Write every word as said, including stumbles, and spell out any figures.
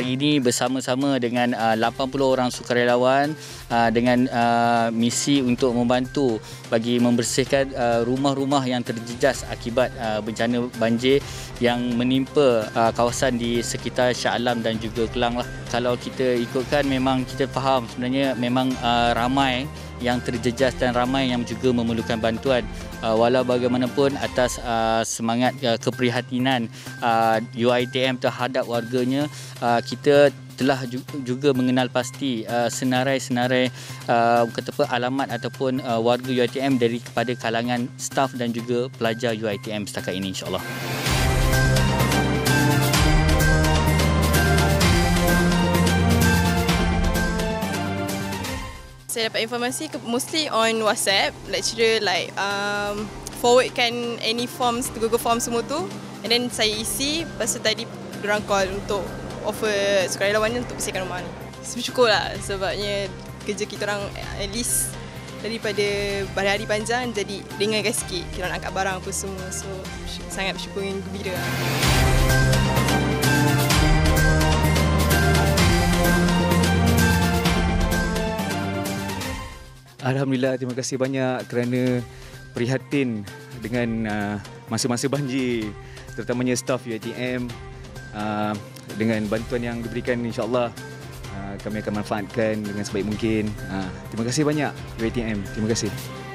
hari ini bersama-sama dengan uh, lapan puluh orang sukarelawan uh, dengan uh, misi untuk membantu bagi membersihkan uh, rumah-rumah yang terjejas akibat uh, bencana banjir yang menimpa uh, kawasan di sekitar Shah Alam dan juga Kelang lah. Kalau kita ikutkan, memang kita faham sebenarnya memang uh, ramai yang terjejas dan ramai yang juga memerlukan bantuan. Uh, walau bagaimanapun, atas uh, semangat uh, keprihatinan uh, U I T M terhadap warganya, uh, kita telah juga mengenal pasti uh, senarai-senarai uh, kata apa, alamat ataupun uh, warga U I T M daripada kalangan staf dan juga pelajar U I T M setakat ini, insya-Allah. Saya dapat informasi mostly on WhatsApp. Lecturer like um, forwardkan any forms, Google Forms semua tu, and then saya isi. Lepas tu tadi diorang call untuk offer sukarelawannya untuk bersihkan rumah ni. Bersyukur lah sebabnya kerja kita orang at least daripada berhari panjang jadi ringankan sikit. Kita nak angkat barang apa semua. So sangat bersyukur dan gembira lah. Alhamdulillah, terima kasih banyak kerana prihatin dengan uh, masa-masa banjir, terutamanya staf U I T M. Uh, dengan bantuan yang diberikan, insya-Allah uh, kami akan manfaatkan dengan sebaik mungkin. Uh, terima kasih banyak U I T M. Terima kasih.